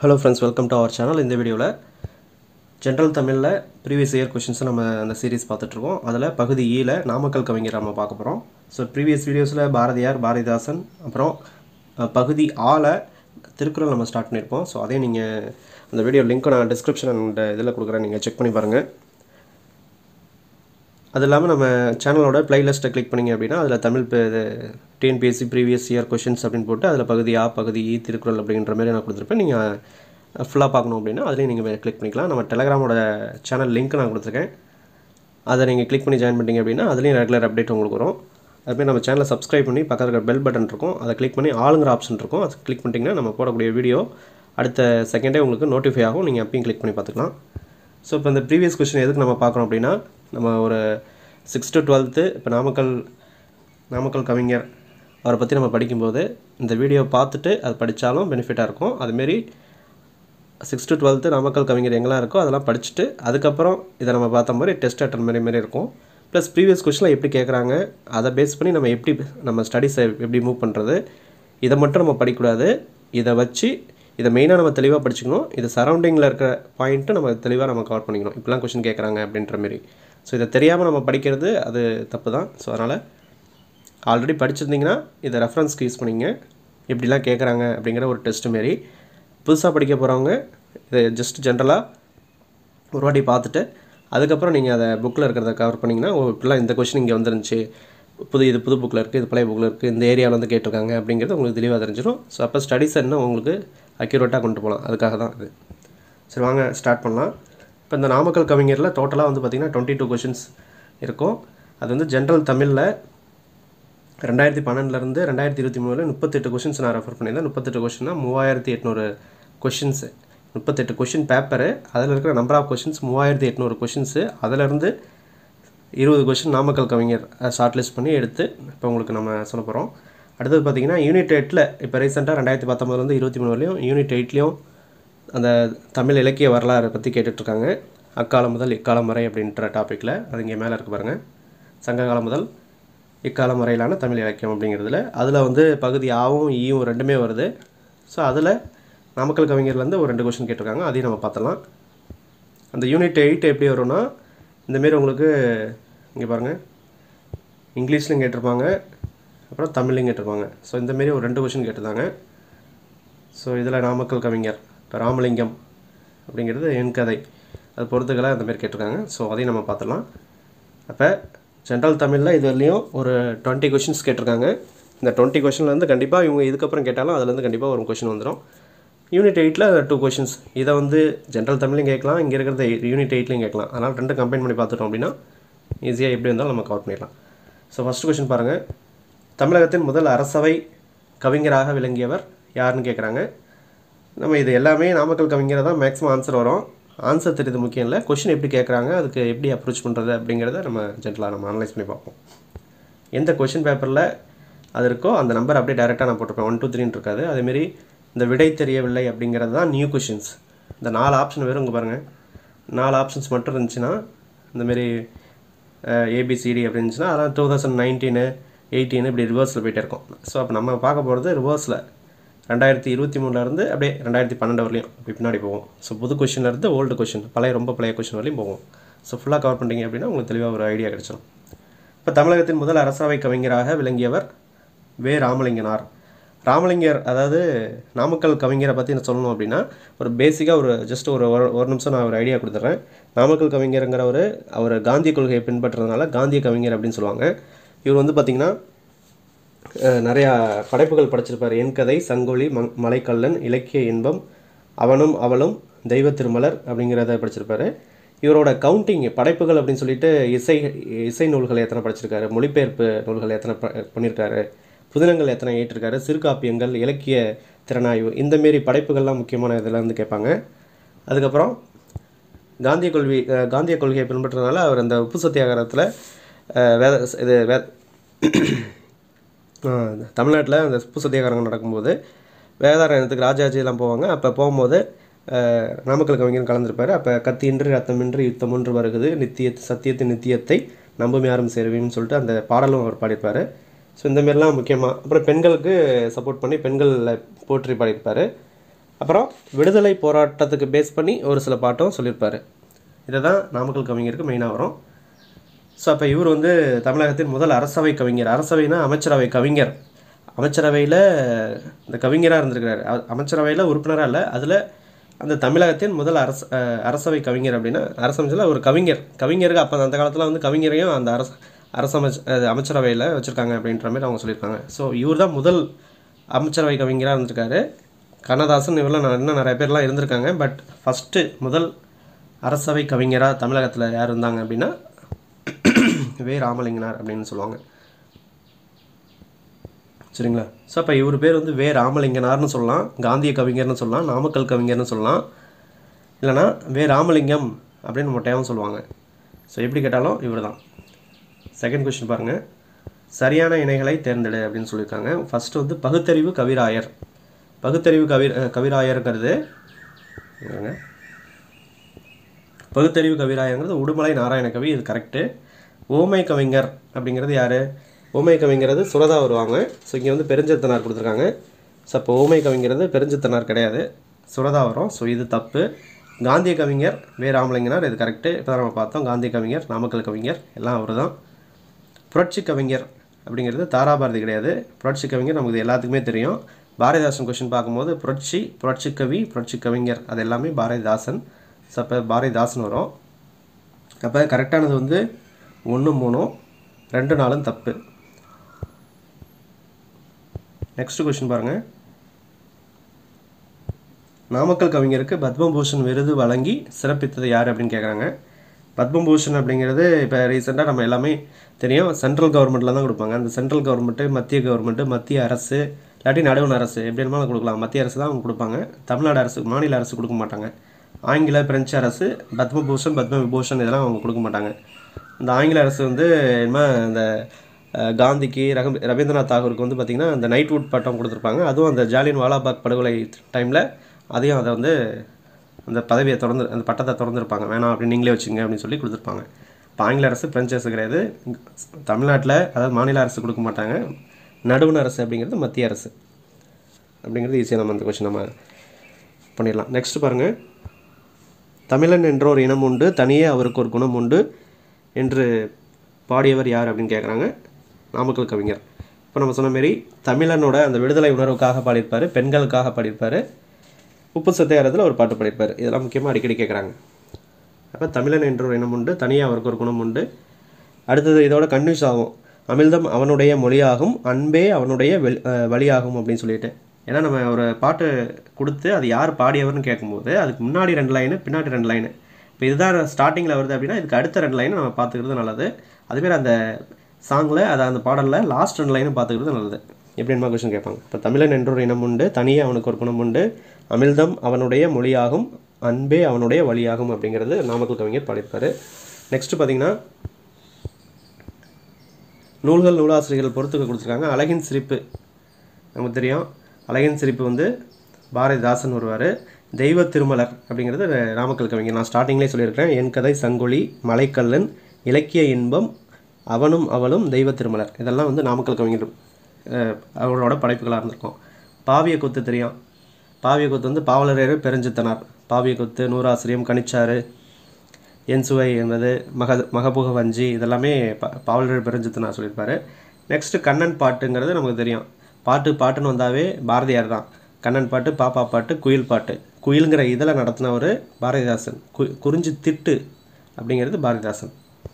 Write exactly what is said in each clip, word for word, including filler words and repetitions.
Hello friends, welcome to our channel. In this video, General Tamil previous year questions நம்ம அந்த series பார்த்துட்டு இருக்கோம். அதுல பகுதி E ல நாமக்கல் கவிஞர் நம்ம பார்க்க போறோம். சோ previous videosல பாரதியார், பாரதிதாசன் அப்புறம் பகுதி A ல திருக்குறள் நம்ம ஸ்டார்ட் பண்ணிருப்போம். சோ அதே நீங்க அந்த வீடியோ லிங்க் நான் description and இதல கொடுக்கிறேன், நீங்க செக் பண்ணி பாருங்க. அது இல்லாம நம்ம சேனலோட பிளேலிஸ்ட்டை கிளிக் பண்ணீங்க அப்படினா அதுல Tamil T N P S C previous year questions அப்படினு போட்டு அதுல பகுதி A பகுதி E திருக்குறள் அப்படிங்கற மாதிரி நான் கொடுத்திருப்பேன். நீங்க ஃபுல்லா பார்க்கணும் அப்படினா அதுலயே நீங்க கிளிக் பண்ணிக்கலாம். நம்ம Telegramோட சேனல் லிங்க் நான் கொடுத்திருக்கேன். அத நீங்க கிளிக் பண்ணி ஜாயின் பண்ணிட்டீங்க அப்படினா அதுலயும் ரெகுலர் அப்டேட் உங்களுக்கு வரும். அதுவே நம்ம சேனலை சப்ஸ்கிரைப் பண்ணி பக்கத்துல இருக்க பெல் பட்டன் இருக்கும். அத கிளிக் பண்ணி ஆல்ங்கற ஆப்ஷன் இருக்கும். அத கிளிக் பண்ணிட்டீங்கன்னா நம்ம போடக்கூடிய வீடியோ அடுத்த செகண்டே உங்களுக்கு நோட்டிஃபை ஆகும். நீங்க அப்பயும் கிளிக் பண்ணி பார்த்துக்கலாம். சோ இப்போ இந்த previous question எதுக்கு நம்ம பார்க்கறோம் அப்படினா நம்ம ஒரு sixth to twelfth இப்ப நாமக்கல் நாமக்கல் கவிஞர் அவரை பத்தி நம்ம படிக்கும்போது இந்த வீடியோ பார்த்துட்டு அது படிச்சாலும் பெனிஃபிட்டா இருக்கும். அதே மாதிரி sixth to twelfth நாமக்கல் கவிஞர் எங்கலாம் இருக்கோ அதெல்லாம் படிச்சிட்டு அதுக்கு அப்புறம் இத நம்ம பார்த்த மாதிரி டெஸ்ட் அட்டெண்ட் பண்ணி மாதிரி இருக்கும். ப்ளஸ் previous questionல எப்படி கேக்குறாங்க அத பேஸ் பண்ணி நம்ம எப்படி நம்ம ஸ்டடீஸ் எப்படி மூவ் பண்றது இத மட்டும் நம்ம படிக்க கூடாது. இத வச்சு இத மெயினா நம்ம தெளிவா படிச்சுக்கணும். இது சரவுண்டிங்ல இருக்க பாயிண்ட் நம்ம தெளிவா நம்ம கவர் பண்ணிக்கணும். இப்பலாம் क्वेश्चन கேக்குறாங்க அப்படின்ற மாதிரி. சோ இத தெரியாம நம்ம படிக்கிறது அது தப்பு தான். சோ அதனால ஆல்ரெடி படிச்சிருந்தீங்கன்னா இத ரெஃபரன்ஸ்க்கு யூஸ் பண்ணீங்க. எப்படிலாம் கேக்குறாங்க அப்படிங்கற ஒரு டெஸ்ட் மாதிரி. புதுசா படிக்க போறவங்க இத ஜஸ்ட் ஜெனரலா ஒரு வாட்டி பார்த்துட்டு அதுக்கு அப்புறம் நீங்க அத புக்ல இருக்கறத கவர் பண்ணீங்கன்னா ஓ இப்பலாம் இந்த क्वेश्चन இங்க வந்துருச்சு. புது இது புது புக்ல இருக்கு, இது பழைய புக்ல இருக்கு, இந்த ஏரியால வந்து கேட்டிருக்காங்க அப்படிங்கிறது உங்களுக்கு தெளிவா தெரிஞ்சிரும். சோ அப்ப ஸ்டடீஸ் என்ன உங்களுக்கு அக்யூரேட்டா கொண்டு போலாம். அதுக்காக தான் இது. சரி வாங்க ஸ்டார்ட் பண்ணலாம். இப்போ இந்த நாமக்கல் கவிஞர்ல டோட்டலா வந்து பாத்தீங்கன்னா twenty-two क्वेश्चंस இருக்கும். அது வந்து ஜெனரல் தமிழ்ல twenty twelve ல இருந்து twenty twenty-three ல thirty-eight क्वेश्चंस நான் ரெஃபர் பண்ணிருந்தேன். thirty-eight क्वेश्चन னா thirty-eight hundred questions. thirty-eight question paper அதுல இருக்கிற number of questions thirty-eight hundred questions. அதுல இருந்து twenty क्वेश्चन நாமக்கல் கவிஞர் ஷார்ட் லிஸ்ட் பண்ணி எடுத்து இப்போ உங்களுக்கு நம்ம சொல்லப் போறோம். அடுத்து பாத்தீங்கன்னா யூனிட் eight ல இப்போ ரீசன்ட்டா twenty nineteen ல இருந்து twenty-three வரையும் யூனிட் eight லயும் அந்த தமிழ் இலக்கிய வரலாறு பத்தி கேட்டுட்டு இருக்காங்க. அக்காலம் முதல் இக்காலம் வரை அப்படிங்கற டாபிக்ல அது இங்க மேல இருக்கு பாருங்க. சங்ககாலம் முதல் இக்காலம் வரையிலான தமிழ் இலக்கியம் அப்படிங்கிறதுல அதுல வந்து பகுதி ஆவும் ஈயும் ரெண்டுமே வருது. சோ அதுல நாமக்கல் கவிஞர்ல இருந்து ஒரு ரெண்டு क्वेश्चन கேட்டிருக்காங்க. அதையும் நம்ம பார்த்தலாம். அந்த யூனிட் eight எப்படி வரும்னா இந்த மாதிரி உங்களுக்கு இங்க பாருங்க. இங்கிலீஷ்லயும் கேட்டிருப்பாங்க. அப்புறம் தமிழ்லயும் கேட்டிருப்பாங்க. சோ இந்த மாதிரி ஒரு ரெண்டு क्वेश्चन கேட்டிருந்தாங்க. சோ இதுல நாமக்கல் கவிஞர் ராமலிங்கம் அப்படிங்கிறது என் கதை அது பொறுத்துகளா அந்த மாதிரி கேட்டிருக்காங்க. சோ அதையும் நம்ம பார்த்தலாம். அப்ப ஜெனரல் தமிழ்ல இதுவரையும் ஒரு twenty क्वेश्चंस கேட்டிருக்காங்க. இந்த twenty क्वेश्चनல இருந்து கண்டிப்பா இவங்க இதுக்கு அப்புறம் கேட்டாலும் அதுல இருந்து கண்டிப்பா ஒரு क्वेश्चन வந்துரும். யூனிட் eight ல two क्वेश्चंस. இத வந்து ஜெனரல் தமிழ்லயும் கேட்கலாம், இங்க இருக்கிறத யூனிட் eight லயும் கேட்கலாம். அதனால ரெண்டு கம்பைன் பண்ணி பார்த்துட்டோம் அப்படினா ஈஸியா எப்படி வந்தாலும் நம்ம கவர் பண்ணிடலாம். சோ ஃபர்ஸ்ட் क्वेश्चन பாருங்க. தமிழகத்தின் முதல் அரசவை கவிஞராக விளங்கியவர் யாருன்னு கேக்குறாங்க. நம்ம இது எல்லாமே நாமக்கல் கவிஞரா தான் மேக்ஸிமம் ஆன்சர் வரும். ஆன்சர் தெரியுது முக்கியம் இல்ல. क्वेश्चन எப்படி கேக்குறாங்க அதுக்கு எப்படி அப்ரோச் பண்றது அப்படிங்கறத நம்ம ஜெனரலா நம்ம அனலைஸ் பண்ணி பார்ப்போம். எந்த क्वेश्चन பேப்பர்ல அது இருக்கோ அந்த நம்பர் அப்படியே டைரக்ட்டா நான் போட்டுப்பேன். one two three ன்னு இருக்காது. அதே மாதிரி இந்த விடை தெரியவில்லை அப்படிங்கிறது தான் நியூ क्वेश्चंस. இந்த நாலு ஆப்ஷன் வேற இங்க பாருங்க. நாலு ஆப்ஷன்ஸ் மட்டும் இருந்துச்சுனா இந்த மாதிரி A B C D அப்படி இருந்துச்சுனா அத twenty nineteen eighteen இப்படி ரிவர்ஸ்ல போயிட்டே இருக்கும். சோ அப்ப நம்ம பார்க்க போறது ரிவர்ஸ்ல twenty twenty-three ல இருந்து அப்படியே twenty twelve வரையும் பின்னாடி போவோம். சோ புது क्वेश्चनல இருந்து ஓல்ட் क्वेश्चन பழைய ரொம்ப பழைய क्वेश्चन வரையும் போவோம். சோ ஃபுல்லா கவர் பண்ணிட்டீங்க அப்படினா உங்களுக்கு தெளிவா ஒரு ஐடியா கிடைச்சிரும். இப்ப தமிழகத்தின் முதல் அரசவை கவிஞராக விளங்கியவர் வே ராமலிங்கனார். ராமலிங்கர் அதாவது நாமக்கல் கவிஞரை பத்தி நான் சொல்லணும் அப்படினா ஒரு பேசிக்கா ஒரு ஜஸ்ட் ஒரு ஒரு நிமிஷம் நான் ஒரு ஐடியா கொடுத்துறேன். நாமக்கல் கவிஞர்ங்கறவர் அவர் காந்திய கொள்கையை பின்பற்றறதனால காந்திய கவிஞர் அப்படினு சொல்வாங்க. இவர் வந்து பாத்தீங்கன்னா நிறைய படைப்புகள் படைச்சிருப்பார். என் கதை, சங்கொலி, மலைக்கல்லன், இலக்கிய இன்பம், அவனும் அவளும், தெய்வ திருமலர் அப்படிங்கறத படிச்சிருப்பாரு. இவரோட கவுண்டிங் படைப்புகள் அப்படினு சொல்லிட்டு இசை இசை நூல்கள் எத்தனை படிச்சிருக்காரு, மொழிபெயர்ப்பு நூல்கள் எத்தனை பண்ணிருக்காரு, புதினங்கள் எத்தனை ஏற்றிருக்காரு, சிறுகாப்பியங்கள், இலக்கிய திறனாய்வு இந்த மாதிரி படைப்புகள்லாம் முக்கியமான இதெல்லாம் வந்து கேட்பாங்க. அதுக்கு அப்புறம் காந்திய கொள்கை காந்திய கொள்கையை பின்பற்றறதனால அவர் அந்த உப்பு சத்தியாகிரகத்துல வேத இது தமிழ்நாட்டுல அந்த உப்பு சத்தியாகிரகம் நடக்கும்போது வேதாரண்யத்துக்கு ராஜாஜி எல்லாம் போவாங்க. அப்ப போயும்போது நாமக்கல் கவிஞர் கலந்திருப்பாரு. அப்ப கத்தியின்றி ரத்தமின்றி யுத்தம் ஒன்று வருகிறது, நித்திய சத்தியத்தின் நித்தியத்தை நம்பும் யாரும் சேருவீன்னு சொல்லிட்டு அந்த பாடலும் அவர் பாடியிருப்பாரு. ஸோ இந்த மாதிரிலாம் முக்கியமாக அப்புறம் பெண்களுக்கு சப்போர்ட் பண்ணி பெண்களை போற்றி பாடியிருப்பார். அப்புறம் விடுதலை போராட்டத்துக்கு பேஸ் பண்ணி ஒரு சில பாட்டும் சொல்லியிருப்பார். இதை தான் நாமக்கல் கவிஞருக்கு மெயினாக வரும். ஸோ அப்போ இவர் வந்து தமிழகத்தின் முதல் அரசவை கவிஞர். அரசவைனா அமைச்சரவை கவிஞர். அமைச்சரவையில் இந்த கவிஞராக இருந்திருக்கிறார். அமைச்சரவையில் உறுப்பினராக இல்லை, அதில் அந்த தமிழகத்தின் முதல் அரச அரசவை கவிஞர் அப்படின்னா அரசமைச்சில் ஒரு கவிஞர். கவிஞருக்கு அப்போ அந்த காலத்தில் வந்து கவிஞரையும் அந்த அரச அரசமைச்ச அமைச்சரவையில் வச்சுருக்காங்க அப்படின்ற மாதிரி அவங்க சொல்லியிருக்காங்க. ஸோ இவர் தான் முதல் அமைச்சரவை கவிஞராக இருந்திருக்காரு. கண்ணதாசன் இவரெல்லாம் இன்னும் நிறைய பேர்லாம் இருந்திருக்காங்க. பட் ஃபஸ்ட்டு முதல் அரசவை கவிஞராக தமிழகத்தில் யார் இருந்தாங்க அப்படின்னா வே ராமலிங்கனார் அப்படின்னு சொல்லுவாங்க. சரிங்களா? ஸோ அப்போ இவர் பேர் வந்து வே ராமலிங்கனார்னு சொல்லலாம், காந்திய கவிஞர்னு சொல்லலாம், நாமக்கல் கவிஞர்னு சொல்லலாம், இல்லைனா வே ராமலிங்கம் அப்படின்னு மொட்டையாகவும் சொல்லுவாங்க. ஸோ எப்படி கேட்டாலும் இவர் தான். செகண்ட் கொஸ்டின் பாருங்கள். சரியான இணைகளை தேர்ந்தெடு அப்படின்னு சொல்லியிருக்காங்க. ஃபஸ்ட்டு வந்து பகுத்தறிவு கவிராயர். பகுத்தறிவு கவி கவிராயருங்கிறது பகுத்தறிவு கவிராயங்கிறது உடுமலை நாராயண கவி. இது கரெக்டு. ஓமை கவிஞர் அப்படிங்கிறது யார்? ஓமை கவிங்கிறது சுரதா வருவாங்க. ஸோ இங்கே வந்து பெருஞ்சித்தனார் கொடுத்துருக்காங்க. ஸோ அப்போ ஓமை கவிங்கிறது பெருஞ்சித்தனார் கிடையாது, சுரதா வரும். ஸோ இது தப்பு. காந்திய கவிஞர் வே ராமலிங்கனார், இது கரெக்டு. இப்போ தான் நம்ம பார்த்தோம். காந்திய கவிஞர், நாமக்கல் கவிஞர் எல்லாம் அவர் தான். புரட்சி கவிஞர் அப்படிங்கிறது தாராபாரதி கிடையாது. புரட்சி கவிஞர் நமக்கு எல்லாத்துக்குமே தெரியும். பாரதிதாசன் கொஸ்டின் பார்க்கும்போது புரட்சி, புரட்சி கவி, புரட்சி கவிஞர் அது எல்லாமே பாரதிதாசன். ஸோ அப்போ பாரதிதாசன் வரும். அப்போ கரெக்டானது வந்து ஒன்று மூணும் ரெண்டு நாளும் தப்பு. நெக்ஸ்ட் கொஸ்டின் பாருங்கள். நாமக்கல் கவிஞருக்கு பத்மபூஷன் விருது வழங்கி சிறப்பித்தது யார் அப்படின்னு கேட்குறாங்க. பத்மபூஷன் அப்படிங்கிறது இப்போ ரீசெண்டாக நம்ம எல்லாமே தெரியும், சென்ட்ரல் கவர்மெண்ட்டில் தான் கொடுப்பாங்க. அந்த சென்ட்ரல் கவர்மெண்ட்டு, மத்திய கவர்மெண்ட்டு, மத்திய அரசு இல்லாட்டி நடுவண் அரசு எப்படி இருந்தாலும் கொடுக்கலாம். மத்திய அரசு தான் அவங்க கொடுப்பாங்க. தமிழ்நாடு அரசு, மாநில அரசு கொடுக்க மாட்டாங்க. ஆங்கில பிரெஞ்சு அரசு பத்மபூஷன், பத்ம விபூஷன் இதெல்லாம் அவங்க கொடுக்க மாட்டாங்க. இந்த ஆங்கில அரசு வந்து என்ன இந்த காந்திக்கு, ரக ரவீந்திரநாத் தாகூருக்கு வந்து பார்த்திங்கன்னா அந்த நைட்வுட் பட்டம் கொடுத்துருப்பாங்க. அதுவும் அந்த ஜாலியன் வாலாபாக் படுகொலை டைமில் அதையும் அதை வந்து அந்த பதவியை திறந்து அந்த பட்டத்தை திறந்துருப்பாங்க. வேணாம் அப்படின்னு நீங்களே வச்சுங்க அப்படின்னு சொல்லி கொடுத்துருப்பாங்க. இப்போ ஆங்கில அரசு, பிரெஞ்சு அரசு கிடையாது. தமிழ்நாட்டில் அதாவது மாநில அரசு கொடுக்க மாட்டாங்க. நடுவண் அரசு அப்படிங்கிறது மத்திய அரசு அப்படிங்கிறது ஈஸியாக நம்ம அந்த கொஸ்டின் நம்ம பண்ணிடலாம். நெக்ஸ்ட் பாருங்கள். தமிழன் என்ற ஒரு இனம் உண்டு, தனியே அவருக்கு ஒரு குணம் உண்டு என்று பாடியவர் யார் அப்படின்னு கேட்குறாங்க. நாமக்கல் கவிஞர். இப்போ நம்ம சொன்ன மாரி தமிழனோட அந்த விடுதலை உணர்வுக்காக பாடியிருப்பார், பெண்களுக்காக பாடியிருப்பார், உப்பு சத்தியாகிரகத்தில் ஒரு பாட்டு பாடியிருப்பார். இதெல்லாம் முக்கியமாக அடிக்கடி கேட்குறாங்க. அப்போ தமிழன் என்ற ஒரு இனம் உண்டு, தனியாக அவருக்கு ஒரு குணம் உண்டு. அடுத்தது இதோட கன்ஃபியூஸ் ஆகும். அமிழ்தம் அவனுடைய மொழியாகும், அன்பே அவனுடைய வெளி வழியாகும் அப்படின்னு சொல்லிட்டு. ஏன்னா நம்ம ஒரு பாட்டு கொடுத்து அது யார் பாடியவர்னு கேட்கும்போது அதுக்கு முன்னாடி ரெண்டு லைனு, பின்னாடி ரெண்டு லைனு. இப்போ இதுதான் ஸ்டார்டிங்கில் வருது அப்படின்னா இதுக்கு அடுத்த ரெண்டு லைனை நம்ம பார்த்துக்கிறது நல்லது. அதுமாரி அந்த சாங்கில் அதை அந்த பாடலில் லாஸ்ட் ரெண்டு லைனும் பார்த்துக்கிறது நல்லது. எப்படின்னு கொஸ்டின் கேட்பாங்க. இப்போ தமிழன் என்றொரு இனம் உண்டு, தனியே அவனுக்கு ஒரு குணம் உண்டு, அமிழ்தம் அவனுடைய மொழியாகும், அன்பே அவனுடைய வழியாகும் அப்படிங்கிறது நாமக்கல் கவிஞர் பாடியிருப்பார். நெக்ஸ்ட்டு பார்த்திங்கன்னா நூல்கள் நூலாசிரியர்கள் பொறுத்துக்க கொடுத்துருக்காங்க. அழகின் சிரிப்பு நமக்கு தெரியும். அழகின் சிரிப்பு வந்து பாரதிதாசன் வருவார். தெய்வ திருமலர் அப்படிங்கிறது நாமக்கல் கவிஞர். நான் ஸ்டார்டிங்லேயே சொல்லியிருக்கிறேன். என் கதை சங்கொலி, மலைக்கல்லன், இலக்கிய இன்பம், அவனும் அவளும், தெய்வ திருமலர் இதெல்லாம் வந்து நாமக்கல் கவிஞர் அவரோட படைப்புகளாக இருந்திருக்கும். பாவிய கொத்து தெரியும். பாவிய கொத்து வந்து பாவலரேறு பெருஞ்சித்தனார். பாவிய கொத்து, நூறாசிரியம், கணிச்சாறு, என் சுவை என்பது, மக மகபுக வஞ்சி இதெல்லாமே பா பாவலரேறு பெருஞ்சித்தனார் சொல்லியிருப்பார். நெக்ஸ்ட்டு கண்ணன் பாட்டுங்கிறது நமக்கு தெரியும். பாட்டு பாட்டுன்னு வந்தாவே பாரதியார் தான். கண்ணன் பாட்டு, பாப்பா பாட்டு, குயில் பாட்டு. குயிலுங்கிற இதில் நடத்தினவர் பாரதிதாசன். கு குறிஞ்சி திட்டு அப்படிங்கிறது பாரதிதாசன்.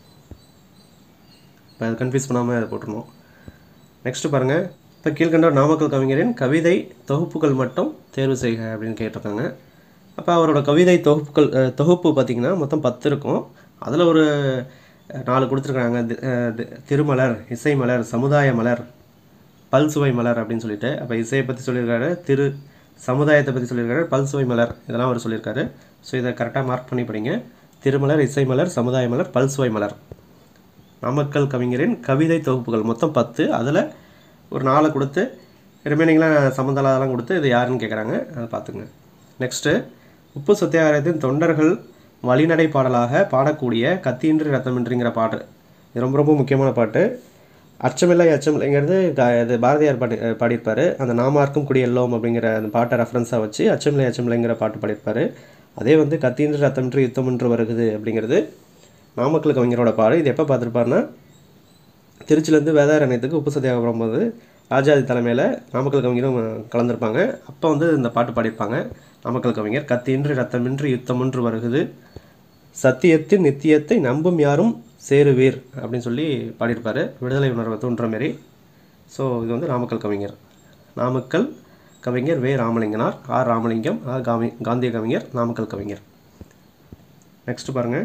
இப்போ அது கன்ஃபியூஸ் பண்ணாமல் அதை போட்டுருணும். நெக்ஸ்ட்டு பாருங்கள். இப்போ கீழ்கண்ட நாமக்கல் கவிஞரின் கவிதை தொகுப்புகள் மட்டும் தேர்வு செய்க அப்படின்னு கேட்டிருக்காங்க. அப்போ அவரோட கவிதை தொகுப்புகள் தொகுப்பு பார்த்திங்கன்னா மொத்தம் பத்து இருக்கும். அதில் ஒரு நாலு கொடுத்துருக்காங்க. திருமலர், இசை மலர், சமுதாய மலர், பல்சுவை மலர் அப்படின்னு சொல்லிட்டு. அப்போ இசையை பற்றி சொல்லியிருக்காரு, திரு சமுதாயத்தை பற்றி சொல்லியிருக்காரு, பல்சுவை மலர் இதெல்லாம் அவர் சொல்லியிருக்காரு. ஸோ இதை கரெக்டாக மார்க் பண்ணி படிங்க. திருமலர், இசை மலர், சமுதாய மலர், பல்சுவை மலர். நாமக்கல் கவிஞரின் கவிதை தொகுப்புகள் மொத்தம் பத்து. அதில் ஒரு நாளை கொடுத்து ரிமைனிங்லாம் சம்மந்தலாம் கொடுத்து இது யாருன்னு கேட்குறாங்க, அதை பார்த்துங்க. நெக்ஸ்ட்டு உப்பு சத்தியாகிரகத்தின் தொண்டர்கள் வழிநடை பாடலாக பாடக்கூடிய கத்தியின்றி ரத்தமின்றிங்கிற பாட்டு. இது ரொம்ப ரொம்ப முக்கியமான பாட்டு. அச்சமில்லை அச்சமில்லைங்கிறது இது பாரதியார் பாடி பாடியிருப்பார். அந்த நாமார்க்கும் குடி எல்லோம் அப்படிங்கிற அந்த பாட்டை ரெஃபரன்ஸாக வச்சு அச்சமில்லை அச்சமில்லைங்கிற பாட்டு பாடியிருப்பார். அதே வந்து கத்தியின்றி ரத்தமின்றி யுத்தமின்றி வருகுது அப்படிங்கிறது நாமக்கல் கவிஞரோட பாடு. இது எப்போ பார்த்துருப்பாருன்னா திருச்சிலேருந்து வேதாரண்யத்துக்கு உப்பு சத்தியாகிரகம் போது ராஜாதி தலைமையில் நாமக்கல் கவிஞரும் கலந்துருப்பாங்க. அப்போ வந்து இந்த பாட்டு பாடியிருப்பாங்க நாமக்கல் கவிஞர். கத்தியின்றி ரத்தமின்றி யுத்தமின்றி வருகுது, சத்தியத்தின் நித்தியத்தை நம்பும் யாரும் சேருவீர் அப்படின்னு சொல்லி பாடியிருப்பார். விடுதலை உணர்வை தூண்டுற மாரி. ஸோ இது வந்து நாமக்கல் கவிஞர். நாமக்கல் கவிஞர் வே ராமலிங்கனார். ஆர் ராமலிங்கம் ஆர் காமி காந்திய கவிஞர் நாமக்கல் கவிஞர். நெக்ஸ்ட் பாருங்கள்,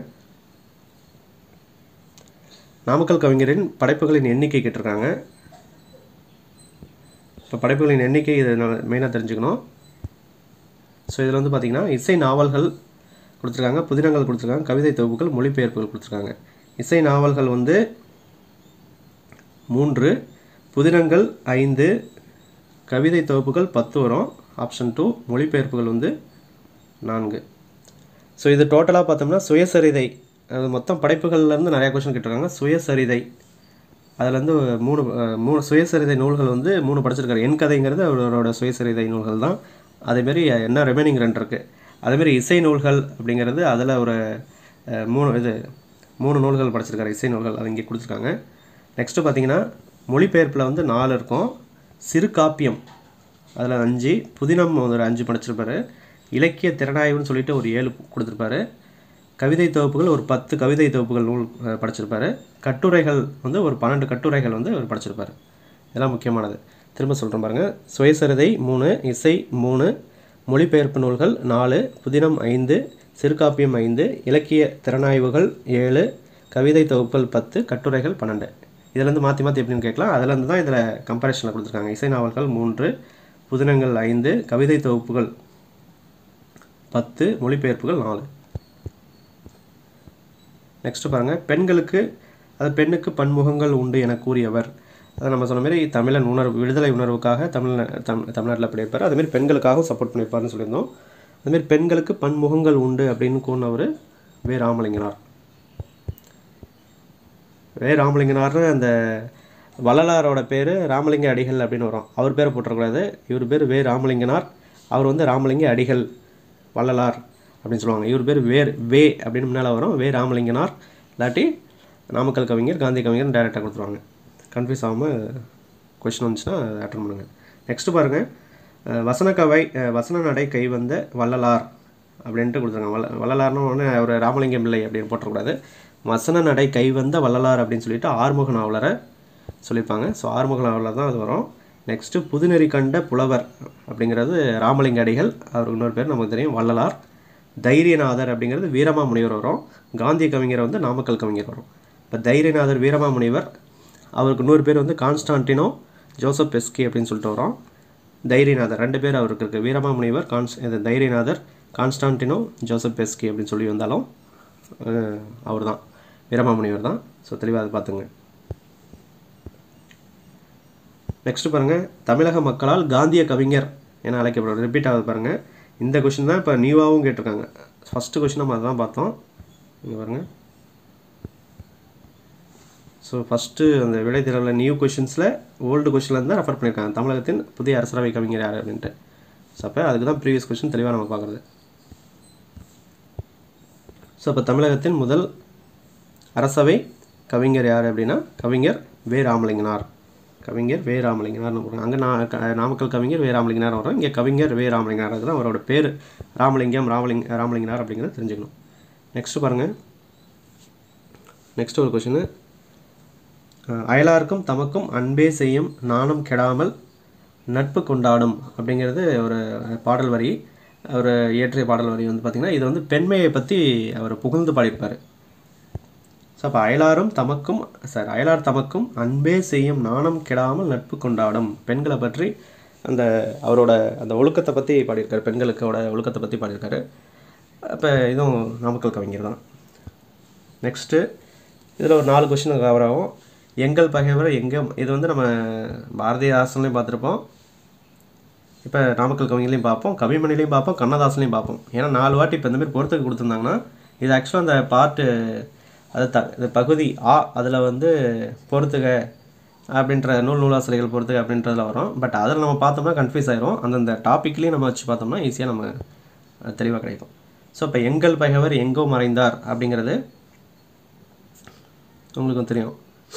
நாமக்கல் கவிஞரின் படைப்புகளின் எண்ணிக்கை கேட்டிருக்காங்க. இப்போ படைப்புகளின் எண்ணிக்கை இதை மெயினாக தெரிஞ்சுக்கணும். ஸோ இதில் வந்து பார்த்திங்கன்னா இசை நாவல்கள் கொடுத்துருக்காங்க, புதினங்கள் கொடுத்துருக்காங்க, கவிதை தொகுப்புகள், மொழிபெயர்ப்புகள் கொடுத்துருக்காங்க. இசை நாவல்கள் வந்து மூன்று, புதினங்கள் ஐந்து, கவிதை தொகுப்புகள் பத்து வரும் ஆப்ஷன் டூ, மொழிபெயர்ப்புகள் வந்து நான்கு. ஸோ இது டோட்டலாக பார்த்தோம்னா சுயசரிதை, அது மொத்தம் படைப்புகள்லேருந்து நிறையா கொஸ்டின் கேட்டிருக்காங்க. சுயசரிதை அதுலேருந்து மூணு மூணு சுயசரிதை நூல்கள் வந்து மூணு படிச்சிருக்காரு. என் கதைங்கிறது அவரோட சுயசரிதை நூல்கள் தான். அதேமாரி என்ன ரிமைனிங் ரெண்டு இருக்குது. அதேமாரி இசை நூல்கள் அப்படிங்கிறது அதில் ஒரு மூணு இது மூணு நூல்கள் படிச்சிருக்காரு, இசை நூல்கள், அது இங்கே கொடுத்துருக்காங்க. நெக்ஸ்ட்டு பார்த்தீங்கன்னா மொழிபெயர்ப்பில் வந்து நாலு இருக்கும். சிறு காப்பியம் அதில் அஞ்சு, புதினம் ஒரு அஞ்சு படிச்சிருப்பார், இலக்கிய திறனாய்வுன்னு சொல்லிட்டு ஒரு ஏழு கொடுத்துருப்பாரு, கவிதை தொகுப்புகள் ஒரு பத்து கவிதை தொகுப்புகள் நூல் படிச்சிருப்பார், கட்டுரைகள் வந்து ஒரு பன்னெண்டு கட்டுரைகள் வந்து அவர் படிச்சிருப்பார். இதெல்லாம் முக்கியமானது. திரும்ப சொல்கிறேன் பாருங்கள். சுயசரிதை மூணு, இசை மூணு, மொழிபெயர்ப்பு நூல்கள் நாலு, புதினம் ஐந்து, சிறுகாப்பியம் ஐந்து, இலக்கிய திறனாய்வுகள் ஏழு, கவிதை தொகுப்புகள் பத்து, கட்டுரைகள் பன்னெண்டு. இதிலேருந்து மாற்றி மாற்றி எப்படின்னு கேட்கலாம். அதிலேருந்து தான் இதில் கம்பேரிஷனில் கொடுத்துருக்காங்க. இசை நாவல்கள் மூன்று, புதினங்கள் ஐந்து, கவிதை தொகுப்புகள் பத்து, மொழிபெயர்ப்புகள் நாலு. நெக்ஸ்ட்டு பாருங்கள், பெண்களுக்கு அது பெண்ணுக்கு பன்முகங்கள் உண்டு என கூறியவர். அதை நம்ம சொன்ன மாதிரி தமிழன் உணர்வு விடுதலை உணர்வுக்காக தமிழ் தம் தமிழ்நாட்டில் பண்ணியிருப்பார். அதுமாரி பெண்களுக்காகவும் சப்போர்ட் பண்ணியிருப்பார்னு சொல்லியிருந்தோம். அதுமாரி பெண்களுக்கு பன்முகங்கள் உண்டு அப்படின்னு கூறினவர் வே ராமலிங்கனார். வே ராமலிங்கனார்னு அந்த வள்ளலாரோட பேர் ராமலிங்க அடிகள் அப்படின்னு வரும். அவர் பேரை போட்டுறக்கூடாது. இவர் பேர் வே ராமலிங்கனார். அவர் வந்து ராமலிங்க அடிகள் வள்ளலார் அப்படின்னு சொல்லுவாங்க. இவர் பேர் வேர் வே அப்படின்னு முன்னால் வரும். வே ராமலிங்கனார் இல்லாட்டி நாமக்கல் கவிஞர் காந்தி கவிஞர் டைரெக்டாக கொடுத்துருவாங்க. கன்ஃபியூஸ் ஆகாமல் கொஸ்டின் வந்துச்சுன்னா அட்டன் பண்ணுங்கள். நெக்ஸ்ட்டு பாருங்கள், வசன கவை வசன நடை கைவந்த வள்ளலார் அப்படின்ட்டு கொடுத்துருக்காங்க. வள்ள வள்ளலார்னு ஒன்று அவர் ராமலிங்கம் பிள்ளை அப்படின்னு போட்டக்கூடாது. வசன நடை கைவந்த வள்ளலார் அப்படின்னு சொல்லிட்டு ஆறுமுக நாவலரை சொல்லியிருப்பாங்க. ஸோ ஆறுமுக நாவலர் தான் அது வரும். நெக்ஸ்ட்டு புதுநெறி கண்ட புலவர் அப்படிங்கிறது ராமலிங்க அடிகள். அவருக்கு இன்னொரு பேர் நமக்கு தெரியும் வள்ளலார். தைரியநாதர் அப்படிங்கிறது வீரமாமுனிவர் வரும். காந்திய கவிஞர் வந்து நாமக்கல் கவிஞர் வரும். இப்போ தைரியநாதர் வீரமாமுனிவர், அவருக்கு இன்னொரு பேர் வந்து கான்ஸ்டான்டினோ ஜோசப் பெஸ்கி அப்படின்னு சொல்லிட்டு வரும். தைரியநாதர் ரெண்டு பேர் அவருக்கு இருக்குது. வீரமாமுனிவர் கான்ஸ் இது தைரியநாதர், கான்ஸ்டான்டினோ ஜோசப் பெஸ்கி அப்படின்னு சொல்லி வந்தாலும் அவர் தான் வீரமாமுனிவர் தான். ஸோ தெளிவாக அதை பார்த்துங்க. நெக்ஸ்ட்டு பாருங்கள், தமிழக மக்களால் காந்திய கவிஞர் என அழைக்கப்படுவார். ரிப்பீட் ஆகுது பாருங்கள். இந்த கொஷின் தான் இப்போ நியூவாகவும் கேட்டிருக்காங்க. ஃபஸ்ட்டு கொஷின் நம்ம அதை தான் பார்த்தோம். இங்கே பாருங்கள். ஸோ ஃபஸ்ட்டு அந்த விடை தேர்வில் நியூ கொஷின்ஸில் ஓல்டு கொஷின்லேருந்து தான் ரெஃபர் பண்ணியிருக்காங்க. தமிழகத்தின் புதிய அரசரவை கவிஞர் யார் அப்படின்ட்டு. ஸோ அப்போ அதுக்கு தான் ப்ரீவியஸ் கொஷின் தெளிவாக நம்ம பார்க்குறது. ஸோ இப்போ தமிழகத்தின் முதல் அரசவை கவிஞர் யார் அப்படின்னா கவிஞர் வே ராமலிங்கனார். கவிஞர் வே ராமலிங்கனார்னு போடுறாங்க. அங்கே நான் நாமக்கல் கவிஞர் வே ராமலிங்கனார் வரும். இங்கே கவிஞர் வே ராமலிங்கனார் தான் அவரோட பேர். ராமலிங்கம் ராமலிங் ராமலிங்கனார் அப்படிங்கிறத தெரிஞ்சுக்கணும். நெக்ஸ்ட்டு பாருங்கள். நெக்ஸ்ட் ஒரு கொஷின், அயலாருக்கும் தமக்கும் அன்பே செய்யும் நாணம் கெடாமல் நட்பு கொண்டாடும் அப்படிங்கிறது ஒரு பாடல் வரி. அவர் இயற்றிய பாடல் வரி வந்து பார்த்திங்கன்னா இது வந்து பெண்மையை பற்றி அவர் புகழ்ந்து பாடியிருப்பார். ஸோ அப்போ அயலாரும் தமக்கும் சார் அயலார் தமக்கும் அன்பே செய்யும் நாணம் கெடாமல் நட்பு கொண்டாடும், பெண்களை பற்றி அந்த அவரோட அந்த ஒழுக்கத்தை பற்றி பாடியிருக்காரு. பெண்களுக்கோட ஒழுக்கத்தை பற்றி பாடியிருக்காரு. அப்போ இதுவும் நாமக்கல் கவிஞர் தான். நெக்ஸ்ட்டு இதில் ஒரு நாலு கொஷின் கவர் ஆகும். எங்கள் பகைவர் எங்கே, இது வந்து நம்ம பாரதிதாசன்லையும் பார்த்துருப்போம், இப்போ நாமக்கல் கவிஞர்லையும் பார்ப்போம், கவிமணிலையும் பார்ப்போம், கண்ணதாசன்லையும் பார்ப்போம். ஏன்னா நாலு வாட்டி இப்போ இந்தமாதிரி பொறுத்துக்கு கொடுத்துருந்தாங்கன்னா இது ஆக்சுவலாக அந்த பார்ட்டு அது த இந்த பகுதி ஆ அதில் வந்து பொறுத்துக அப்படின்ற நூல் நூலாசிரியர்கள் பொறுத்து அப்படின்றதுல வரும். பட் அதில் நம்ம பார்த்தோம்னா கன்ஃபியூஸ் ஆயிரும். அந்தந்த டாப்பிக்லேயும் நம்ம வச்சு பார்த்தோம்னா ஈஸியாக நம்ம தெளிவாக கிடைக்கும். ஸோ இப்போ எங்கள் பகைவர் எங்கோ மறைந்தார் அப்படிங்கிறது உங்களுக்கும் தெரியும்.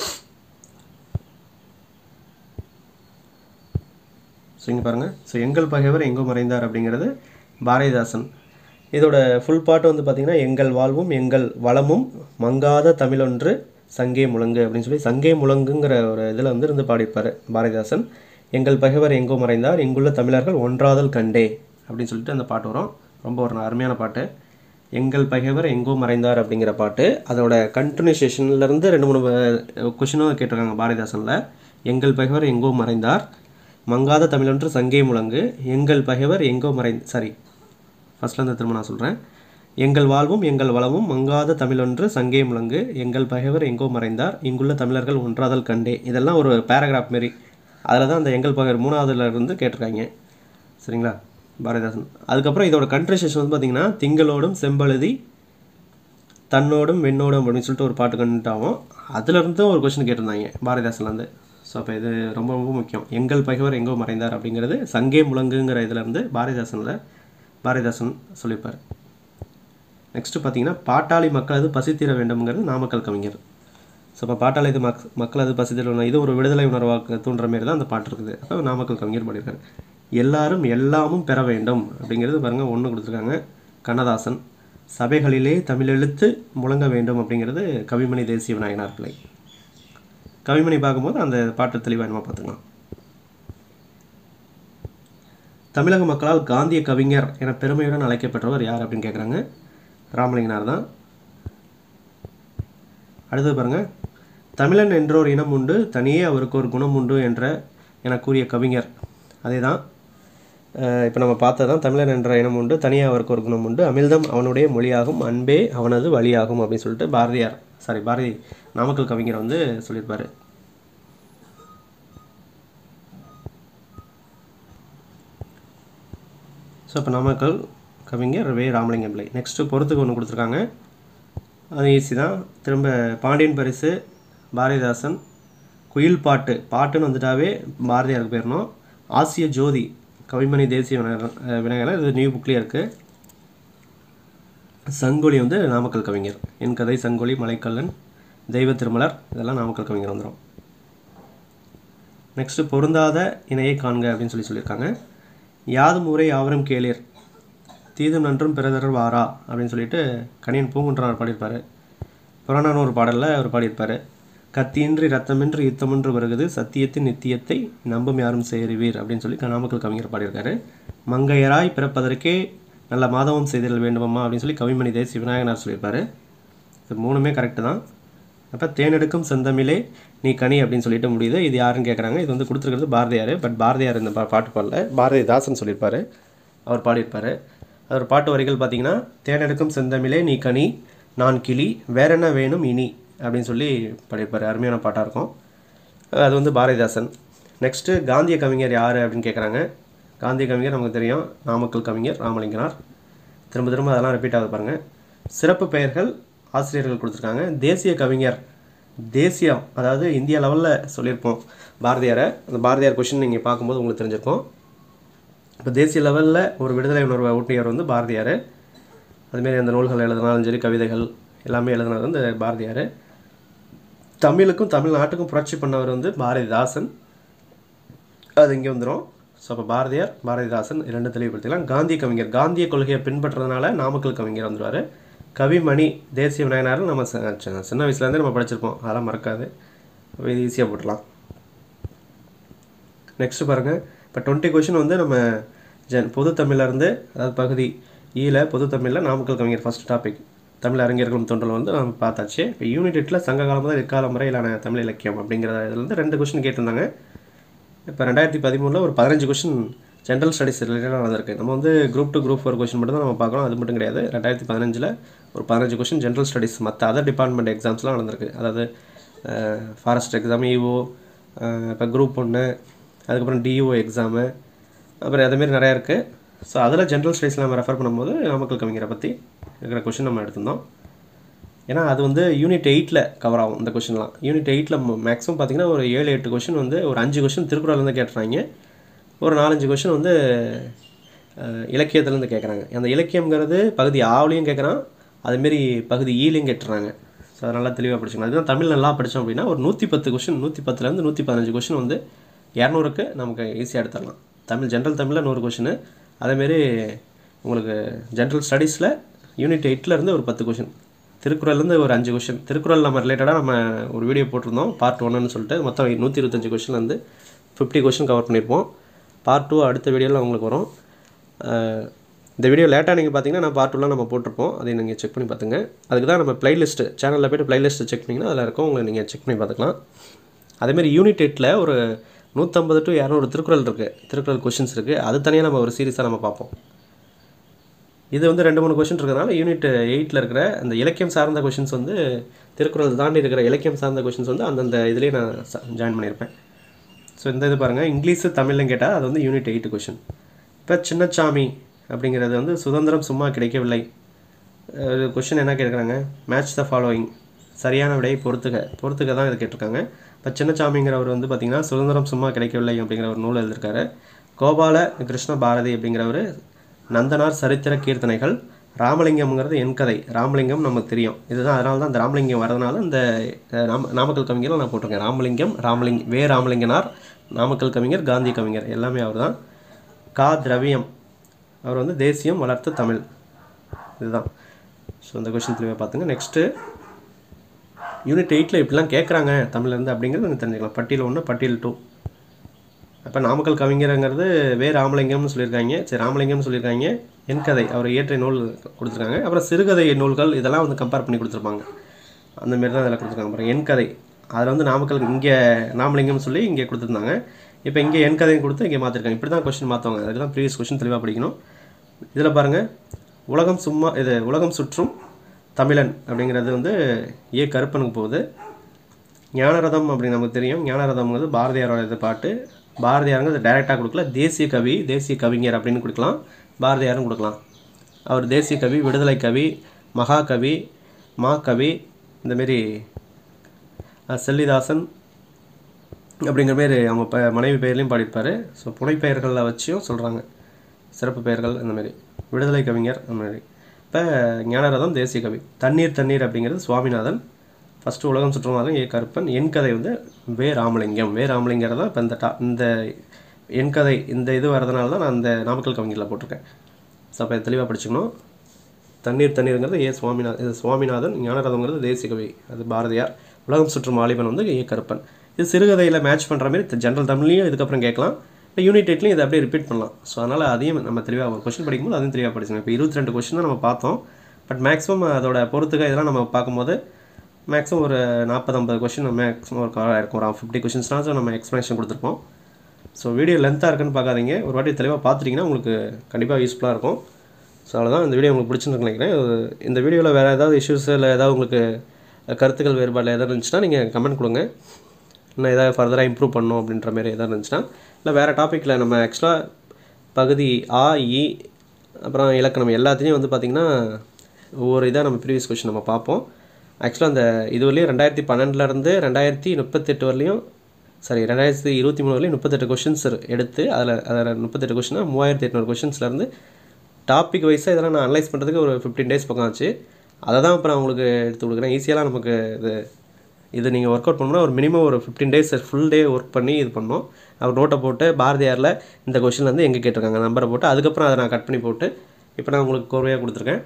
ஸோ இங்கே பாருங்கள். ஸோ எங்கள் பகைவர் எங்கோ மறைந்தார் அப்படிங்கிறது பாரதிதாசன். இதோட ஃபுல் பாட்டு வந்து பார்த்திங்கன்னா, எங்கள் வாழ்வும் எங்கள் வளமும் மங்காத தமிழொன்று சங்கே முழங்கு அப்படின்னு சொல்லி சங்கே முழங்குங்கிற ஒரு இதில் வந்து இருந்து பாடியிருப்பார் பாரதிதாசன். எங்கள் பகைவர் எங்கோ மறைந்தார், இங்குள்ள தமிழர்கள் ஒன்றாதல் கண்டே அப்படின்னு சொல்லிட்டு அந்த பாட்டு வரும். ரொம்ப ஒரு அருமையான பாட்டு. எங்கள் பகைவர் எங்கோ மறைந்தார் அப்படிங்கிற பாட்டு. அதோட கண்டினியூஷன்லேருந்து ரெண்டு மூணு கொஷினும் கேட்டிருக்காங்க பாரதிதாசனில். எங்கள் பகைவர் எங்கோ மறைந்தார், மங்காத தமிழொன்று சங்கே முழங்கு, எங்கள் பகைவர் எங்கோ மறை சாரி ஃபஸ்ட்லேருந்து திரும்ப நான் சொல்கிறேன். எங்கள் வாழ்வும் எங்கள் வளமும் மங்காத தமிழொன்று சங்கே முழங்கு, எங்கள் பகைவர் எங்கோ மறைந்தார், இங்குள்ள தமிழர்கள் ஒன்றாதல் கண்டே. இதெல்லாம் ஒரு பேராகிராஃப் மாரி. அதில் தான் அந்த எங்கள் பகைவர் மூணாவதுல இருந்து கேட்டிருக்காங்க. சரிங்களா பாரதிதாசன். அதுக்கப்புறம் இதோட கன்ட்ரிசேஷன் வந்து பார்த்திங்கன்னா, திங்களோடும் செம்பழுதி தன்னோடும் வெண்ணோடும் அப்படின்னு சொல்லிட்டு ஒரு பாட்டு கண்டுட்டு ஆகும். அதுலேருந்து ஒரு கொஸ்டின் கேட்டிருந்தாங்க பாரதிதாசன்லேருந்து. ஸோ அப்போ இது ரொம்ப ரொம்ப முக்கியம். எங்கள் பகைவர் எங்கோ மறைந்தார் அப்படிங்கிறது சங்கே முழங்குங்கிற இதுலேருந்து பாரதிதாசனில் பாரதிதாசன் சொல்லியிருப்பார். நெக்ஸ்ட்டு பார்த்தீங்கன்னா, பாட்டாளி மக்களது பசித்தீர வேண்டும்ங்கிறது நாமக்கல் கவிஞர். ஸோ இப்போ பாட்டாளி இது மக் மக்களது பசித்தீர வேண்டும், இது ஒரு விடுதலை உணர்வாக்கு தூண்டுற மாரி தான் அந்த பாட்டு இருக்குது. அப்போ நாமக்கல் கவிஞர் பாடியிருக்காரு. எல்லாரும் எல்லாமும் பெற வேண்டும் அப்படிங்கிறது பாருங்கள் ஒன்று கொடுத்துருக்காங்க கண்ணதாசன். சபைகளிலே தமிழெழுத்து முழங்க வேண்டும் அப்படிங்கிறது கவிமணி தேசிய விநாயகனார் பிள்ளை. கவிமணி பார்க்கும்போது அந்த பாட்டு தெளிவாக நம்ம பார்த்துக்கலாம். தமிழக மக்களால் காந்திய கவிஞர் என பெருமையுடன் அழைக்கப்பட்டவர் யார் அப்படின்னு கேட்குறாங்க. ராமலிங்கனார் தான். அடுத்தது பாருங்கள், தமிழன் என்றோர் இனம் உண்டு, தனியே அவருக்கு ஒரு குணம் உண்டு என்ற என கூறிய கவிஞர். அதே தான் இப்போ நம்ம பார்த்ததான், தமிழன் என்ற இனம் உண்டு, தனியாக அவருக்கு ஒரு குணம் உண்டு, அமிழ்தம் அவனுடைய மொழியாகும், அன்பே அவனது வழியாகும் அப்படின்னு சொல்லிட்டு பாரதியார் சாரி பாரதி நாமக்கல் கவிஞர் வந்து சொல்லியிருப்பார். ஸோ இப்போ நாமக்கல் கவிஞர் வே ராமலிங்கம் பிள்ளை. நெக்ஸ்ட்டு பொறுத்துக்கு ஒன்று கொடுத்துருக்காங்க, அது ஈஸி தான். திரும்ப பாண்டியன் பரிசு பாரதிதாசன். குயில் பாட்டு பாட்டுன்னு வந்துட்டாவே பாரதியாருக்கு போயிடணும். ஆசிய ஜோதி கவிமணி தேசிய விநாயகர் விநாயகர் இது நியூ புக்லேயே இருக்குது. சங்கொலி வந்து நாமக்கல் கவிஞர். என் கதை சங்கொலி, மலைக்கல்லன், தெய்வ திருமலர் இதெல்லாம் நாமக்கல் கவிஞர் வந்துடும். நெக்ஸ்ட்டு பொருந்தாத இணையை காண்க அப்படின்னு சொல்லி சொல்லியிருக்காங்க. யாதும் ஊரே யாவரும் கேளீர், தீதும் நன்றும் பிறதர் வாரா அப்படின்னு சொல்லிட்டு கணியன் பூங்குன்றனார் பாடியிருப்பார். புறநானூறு ஒரு பாடலில் அவர் பாடியிருப்பார். கத்தியின்றி ரத்தமின்றி யுத்தமின்றி வருகிறது, சத்தியத்தின் நித்தியத்தை நம்பும் யாரும் சேருவீர் அப்படின்னு சொல்லி நாமக்கல் கவிஞர் பாடியிருக்காரு. மங்கையராய் பிறப்பதற்கே நல்ல மாதவம் செய்தல் வேண்டுமம்மா அப்படின்னு சொல்லி கவிமணி தேசிய விநாயகனார் சொல்லியிருப்பார். இது மூணுமே கரெக்டு தான். அப்போ தேனெடுக்கும் செந்தமிழே நீ கனி அப்படின்னு சொல்லிட்டு முடியுது. இது யாருன்னு கேட்குறாங்க. இது வந்து கொடுத்துருக்கிறது பாரதியார். பட் பாரதியார் இந்த பா பாட்டு பாடல, பாரதிதாசன் சொல்லியிருப்பார், அவர் பாடியிருப்பார். அவர் பாட்டு வரிகள் பார்த்தீங்கன்னா, தேனெடுக்கும் செந்தமிழே நீ கனி நான் கிளி வேற என்ன வேணும் இனி அப்படின்னு சொல்லி பாடியிருப்பார். அருமையான பாட்டாக இருக்கும். அது வந்து பாரதிதாசன். நெக்ஸ்ட்டு காந்திய கவிஞர் யார் அப்படின்னு கேட்குறாங்க. காந்திய கவிஞர் நமக்கு தெரியும், நாமக்கல் கவிஞர் ராமலிங்கனார். திரும்ப திரும்ப அதெல்லாம் ரிப்பீட் ஆகுது பாருங்கள். சிறப்பு பெயர்கள் ஆசிரியர்கள் கொடுத்துருக்காங்க. தேசிய கவிஞர், தேசியம் அதாவது இந்தியா லெவலில் சொல்லியிருப்போம் பாரதியாரை. அந்த பாரதியார் கொஷின் நீங்கள் பார்க்கும்போது உங்களுக்கு தெரிஞ்சிருக்கும். இப்போ தேசிய லெவலில் ஒரு விடுதலை உணர்வை ஊட்டியவர் வந்து பாரதியார். அதுமாரி அந்த நூல்கள் எழுதினாலும் சரி, கவிதைகள் எல்லாமே எழுதினது வந்து பாரதியார். தமிழுக்கும் தமிழ்நாட்டுக்கும் புரட்சி பண்ணவர் வந்து பாரதிதாசன். அது இங்கே வந்துடும். ஸோ அப்போ பாரதியார் பாரதிதாசன் இரண்டு தெளிவுபடுத்திக்கலாம். காந்திய கவிஞர், காந்திய கொள்கையை பின்பற்றுறதுனால நாமக்கல் கவிஞர் வந்துடுவார். கவிமணி தேசிய விநாயகனார் நம்ம சின்ன வயசுலேருந்தே நம்ம படிச்சிருப்போம், அதெல்லாம் மறக்காது. இது ஈஸியாக போட்டுடலாம். நெக்ஸ்ட்டு பாருங்கள், இப்போ டுவெண்ட்டி கொஷின் வந்து நம்ம ஜன் பொது தமிழ்லேருந்து, அதாவது பகுதி ஈல பொது தமிழில் நாமக்கல் கவிஞர் ஃபஸ்ட் டாபிக் தமிழ் அறிஞர்களும் தொண்டல் வந்து நம்ம பார்த்தாச்சு. இப்போ யூனிட் எட்டில் சங்க காலம் முதல் இக்காலம் வரையிலான தமிழ் இலக்கியம் அப்படிங்கிற இதுலேருந்து ரெண்டு கொஷின் கேட்டிருந்தாங்க. இப்போ ரெண்டாயிரத்தி பதிமூணில் ஒரு பதினஞ்சு கொஷின் ஜென்ரல் ஸ்டடீஸ் ரிலேட்டடாக நடந்திருக்கு. நம்ம வந்து group two group four question மட்டும் தான் நம்ம பார்க்கலாம், அது மட்டும் கிடையாது. ரெண்டாயிரத்தி பதினஞ்சில் ஒரு பதினஞ்சு கொஷின் ஜென்ரல் ஸ்டடீஸ் மற்ற அதர் டிபார்ட்மெண்ட் எக்ஸாம்ஸ்லாம் நடந்திருக்கு. அதாவது ஃபாரஸ்ட் எக்ஸாம், இஓ, இப்போ குரூப் ஒன்று, அதுக்கப்புறம் டிஇஓ எக்ஸாமு, அப்புறம் அதேமாரி நிறையா இருக்குது. ஸோ அதில் ஜென்ரல் ஸ்டடீஸில் நம்ம ரெஃபர் பண்ணும்போது நாமக்கல் கவிஞரை பற்றி இருக்கிற கொஷின் நம்ம எடுத்திருந்தோம். ஏன்னா அது வந்து யூனிட் எயிட்டில் கவர் ஆகும் இந்த கொஷின்லாம். யூனிட் எயிட்டில் மேக்ஸிமம் பார்த்தீங்கன்னா ஒரு ஏழு எட்டு கொஷின் வந்து ஒரு அஞ்சு கொஷின் திருக்குறள்லேருந்து கேட்டுறாங்க, ஒரு நாலஞ்சு கொஷின் வந்து இலக்கியத்துலேருந்து கேட்குறாங்க. அந்த இலக்கியங்கிறது பகுதி ஆவிலையும் கேட்குறான், அதுமாரி பகுதி ஈலையும் கேட்டுறாங்க. ஸோ அது நல்லா தெளிவாக படிச்சுக்கலாம். அதுதான் தமிழ் நல்லா படித்தோம் அப்படின்னா ஒரு நூற்றி பத்து கொஷின் நூற்றி பத்துலேருந்து நூற்றி பதினஞ்சு கொஷின் வந்து இரநூறுக்கு நமக்கு ஈஸியாக எடுத்துடலாம். தமிழ் ஜென்ரல் தமிழில் நூறு கொஷின், அதேமாரி உங்களுக்கு ஜென்ரல் ஸ்டடீஸில் யூனிட் எயிட்லேருந்து ஒரு பத்து கொஷின், திருக்குறள்லேருந்து ஒரு அஞ்சு கொஷின். திருக்குறள் நம்ம ரிலேட்டடாக நம்ம ஒரு வீடியோ போட்டிருந்தோம் பார்ட் ஒன்றுன்னு சொல்லிட்டு, மொத்தம் நூற்றி இருபத்தஞ்சி கொஷின்லேருந்து ஃபிஃப்டி கொஷின் கவர் பண்ணியிருப்போம். பார்ட் டூ அடுத்த வீடியோவில் உங்களுக்கு வரும். இந்த வீடியோ லேட்டாக நீங்கள் பார்த்தீங்கன்னா நான் பார்ட் டூலாம் நம்ம போட்டிருப்போம், அதை நீங்கள் செக் பண்ணி பார்த்துங்க. அதுக்கு தான் நம்ம ப்ளைலிஸ்ட்டு சேனலில் போய்ட்டு ப்ளைலிஸ்ட்டு செக் பண்ணிங்கன்னா அதில் இருக்கும், உங்களை நீங்கள் செக் பண்ணி பார்த்துக்கலாம். அதேமாதிரி யூனிட் எட்டில் ஒரு நூற்றம்பது டு இரநூறு திருக்குறள் இருக்குது, திருக்குறள் கொஷின்ஸ் இருக்குது. அது தனியாக நம்ம ஒரு சீரியஸாக நம்ம பார்ப்போம். இது வந்து ரெண்டு மூணு கொஷின் இருக்கிறதுனால யூனிட் எயிட்டில் இருக்கிற அந்த இலக்கியம் சார்ந்த கொஷின்ஸ் வந்து திருக்குறள் தாண்டி இருக்கிற இலக்கியம் சார்ந்த கொஷின்ஸ் வந்து அந்தந்த இதுலேயே நான் ஜாயின் பண்ணியிருப்பேன். ஸோ இந்த இது பாருங்கள், இங்கிலீஷு தமிழ்னு கேட்டால் அது வந்து யூனிட் எயிட்டு கொஷின். இப்போ சின்னச்சாமி அப்படிங்கிறது வந்து சுதந்திரம் சும்மா கிடைக்கவில்லை. கொஷின் என்ன கேட்குறாங்க, மேட்ச் த ஃபாலோயிங், சரியான விடையை பொறுத்துக பொறுத்துக்க தான் இது கேட்டிருக்காங்க. இப்போ சின்னச்சாமிங்கிறவர் வந்து பார்த்திங்கன்னா சுதந்திரம் சும்மா கிடைக்கவில்லை அப்படிங்கிற ஒரு நூல் எழுதியிருக்காரு. கோபால கிருஷ்ண பாரதி அப்படிங்கிறவர் நந்தனார் சரித்திர கீர்த்தனைகள். ராமலிங்கம்ங்கிறது என் கதை, ராமலிங்கம் நமக்கு தெரியும், இதுதான் அதனால தான் இந்த ராமலிங்கம் வரதுனால இந்த நாம நாமக்கல் கவிஞர்கள் நான் போட்டிருக்கேன். ராமலிங்கம், ராமலிங் வே ராமலிங்கனார், நாமக்கல் கவிஞர், காந்தி கவிஞர் எல்லாமே அவர் தான். கா திரவியம், அவர் வந்து தேசியம் வளர்த்து தமிழ், இதுதான். ஸோ இந்த கொஷின் தெளிவாக பார்த்துங்க. நெக்ஸ்ட்டு யூனிட் எயிட்டில் இப்படிலாம் கேட்குறாங்க தமிழ்லேருந்து அப்படிங்கிறது நீங்கள் தெரிஞ்சுக்கலாம். பட்டியல் ஒன்று பட்டியல் டூ. அப்போ நாமக்கல் கவிஞருங்கிறது வே ராமலிங்கம்னு சொல்லியிருக்காங்க, சரி ராமலிங்கம்னு சொல்லியிருக்காங்க. என் கதை அவர் இயற்றிய நூல் கொடுத்துருக்காங்க. அப்புறம் சிறுகதை நூல்கள் இதெல்லாம் வந்து கம்பேர் பண்ணி கொடுத்துருப்பாங்க, அந்தமாரி தான் அதில் கொடுத்துருக்காங்க. அப்புறம் என் கதை அதில் வந்து நாமக்கல் இங்கே ராமலிங்கம்னு சொல்லி இங்கே கொடுத்துருந்தாங்க, இப்போ இங்கே என் கதையும் கொடுத்து இங்கே மாற்றிருக்காங்க. இப்படி தான் கொஸ்டின் மாற்றுவாங்க, அதுக்கு தான் ப்ரீவியஸ் கொஸ்டின் தெளிவாக படிக்கணும். இதில் பாருங்கள், உலகம் சும்மா இது உலகம் சுற்றும் தமிழன் அப்படிங்கிறது வந்து ஏ கருப்பனுக்கு போகுது. ஞானரதம் அப்படின்னு நமக்கு தெரியும், ஞானரதம்ங்கிறது பாரதியாரோட இது பாட்டு. பாரதியாருங்கிறது டைரெக்டாக கொடுக்கல, தேசிய கவி தேசிய கவிஞர் அப்படின்னு கொடுக்கலாம், பாரதியாரும் கொடுக்கலாம். அவர் தேசிய கவி, விடுதலை கவி, மகாகவி, மா கவி, இந்தமாரி செல்லிதாசன் அப்படிங்கிற மாரி அவங்க ப மனைவி பெயர்லையும் பாடியிருப்பார். ஸோ புனைப்பெயர்களில் வச்சியும் சொல்கிறாங்க, சிறப்பு பெயர்கள் அந்தமாரி. விடுதலை கவிஞர் அந்தமாதிரி. இப்போ ஞானரதம் தேசிய கவி. தண்ணீர் தண்ணீர் அப்படிங்கிறது சுவாமிநாதன். ஃபஸ்ட்டு உலகம் சுற்றுமாதம் ஏ கருப்பன். என் கதை வந்து வே ராமலிங்கம். வே ராமலிங்கிறது தான் இப்போ இந்த டா இந்த என் கதை இந்த இது வரதுனால தான் நான் அந்த நாமக்கல் கவிஞரில் போட்டிருக்கேன். ஸோ அப்போ தெளிவாக படிச்சுக்கணும். தண்ணீர் தண்ணீருங்கிறது ஏ சுவாமிநாதன், இது சுவாமிநாதன். ஞானரதங்கிறது தேசிய கவி, அது பாரதியார். உலகம் சுற்றும் வாலிபன் வந்து ஏ கருப்பன். இது சிறுகதையில் மேட்ச் பண்ணுற மாதிரி ஜென்ரல் தமிழ்லையும் இதுக்கப்புறம் கேட்கலாம், இப்போ யூனிட் எயிட்லையும் இதை அப்படியே ரிப்பீட் பண்ணலாம். ஸோ அதனால் அதையும் நம்ம தெளிவாக ஒரு கொஸ்டின் படிக்கும்போது அதையும் தெளிவாக படிச்சுக்கணும். இப்போ இருபத்தி ரெண்டு கொஸ்டின் தான் நம்ம பார்த்தோம், பட் மேக்ஸிமம் அதோட பொறுத்துக்க இதெல்லாம் நம்ம பார்க்கும்போது மேக்ஸிமம் ஒரு நாற்பது ஐம்பது கொஸ்டின் மேக்ஸிமம் ஒரு கவர் ஆயிருக்கும். ஒரு ஃபிஃப்டி கொஸ்டின்ஸ்னாச்சும் நம்ம எக்ஸ்ப்ளனேஷன் கொடுத்துருப்போம். ஸோ வீடியோ லென்த்தாக இருக்குன்னு பார்க்காதீங்க, ஒரு வாட்டி தெளிவாக பார்த்துட்டிங்கன்னா உங்களுக்கு கண்டிப்பாக யூஸ்ஃபுல்லாக இருக்கும். ஸோ அவ்வளோதான், இந்த வீடியோ உங்களுக்கு பிடிச்சிருந்து நினைக்கிறேன். இந்த வீடியோவில் வேறு ஏதாவது இஷ்யூஸ் இல்லை ஏதாவது உங்களுக்கு கருத்துக்கள் வேறுபாடு எதாவது இருந்துச்சுன்னா நீங்கள் கமெண்ட் கொடுங்க. இன்னும் எதாவது ஃபர்தராக இம்ப்ரூவ் பண்ணணும் அப்படின்ற மாதிரி எதாவது இருந்துச்சுன்னா, இல்லை வேறு டாப்பிக்கில் நம்ம ஆக்சுவலாக பகுதி ஆ இ அப்புறம் இலக்கணம் எல்லாத்தையும் வந்து பார்த்திங்கன்னா ஒவ்வொரு இதாக நம்ம ப்ரீவியஸ் கொஸ்டின் நம்ம பார்ப்போம். ஆக்சுவலாக அந்த இது வரலையும் ரெண்டாயிரத்தி பன்னெண்டுலேருந்து ரெண்டாயிரத்தி முப்பத்தெட்டு வரலையும் சாரி ரெண்டாயிரத்தி இருபத்தி மூணு வரலையும் முப்பத்தெட்டு கொஷின்ஸ் எடுத்து அதில் அதில் முப்பத்தெட்டு கொஷினா மூவாயிரத்தி எட்நூறு கொஷின்ஸ்லேருந்து டாபிக் வைஸாக இதெல்லாம் நான் அனலைஸ் பண்ணுறதுக்கு ஒரு ஃபிஃப்டீன் டேஸ் பக்கம் ஆச்சு. அதை தான் இப்போ நான் உங்களுக்கு எடுத்து கொடுக்குறேன். ஈஸியாக நமக்கு இது இது நீங்கள் ஒர்க் அவுட் பண்ணணும்னா ஒரு மினிமம் ஒரு fifteen days full day work பண்ணி இது பண்ணோம். அவர் நோட்டை போட்டு பாரதியாரில் இந்த கொஷின்லேருந்து எங்கே கேட்டிருக்காங்க நம்பரை போட்டு அதுக்கப்புறம் அதை நான் கட் பண்ணி போட்டு இப்போ நான் உங்களுக்கு கோர்வையாக கொடுத்துருக்கேன்.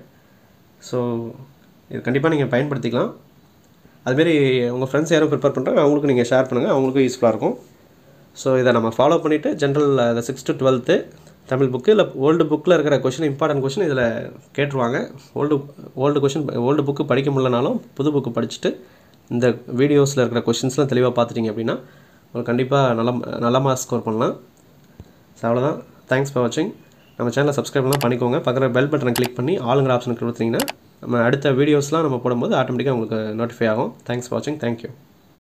ஸோ இது கண்டிப்பாக நீங்கள் பயன்படுத்திக்கலாம். அதுமாரி உங்கள் ஃப்ரெண்ட்ஸ் யாரும் ப்ரிப்பேர் பண்ணுறாங்க அவங்களுக்கு நீங்கள் ஷேர் பண்ணுங்கள், அவங்களுக்கும் யூஸ்ஃபுல்லாக இருக்கும். ஸோ இதை நம்ம ஃபாலோ பண்ணிவிட்டு ஜென்ரல் அந்த six to twelfth Tamil book இல்லை ஓல்டு புக்கில் இருக்கிற கொஷின் இம்பார்ட்டன்ட் கொஷின் இதில் கேட்டுருவாங்க. Old old question old book படிக்க முடியலனாலும் புது புக்கு படிச்சுட்டு இந்த வீடியோஸில் இருக்கிற கொஷின்ஸ்லாம் தெளிவாக பார்த்துட்டிங்க அப்படின்னா உங்களுக்கு கண்டிப்பாக நல்ல நல்ல மார்க்ஸ் ஸ்கோர் பண்ணலாம். ஸோ அவ்வளோதான். தேங்க்ஸ் ஃபார் வாட்சிங். நம்ம சேனலை சப்ஸ்கிரைப்லாம் பண்ணிக்கோங்க. பக்கத்தில் பெல் பட்டனை கிளிக் பண்ணி ஆளுங்கிற ஆப்ஷனுக்கு கொடுத்தீங்கன்னா நம்ம அடுத்த வீடியோஸ்லாம் நம்ம போடும்போது ஆட்டோமேட்டிக்காக உங்களுக்கு நோட்டிஃபை ஆகும். தேங்க்ஸ் ஃபார் வாட்சிங். தேங்க்யூ.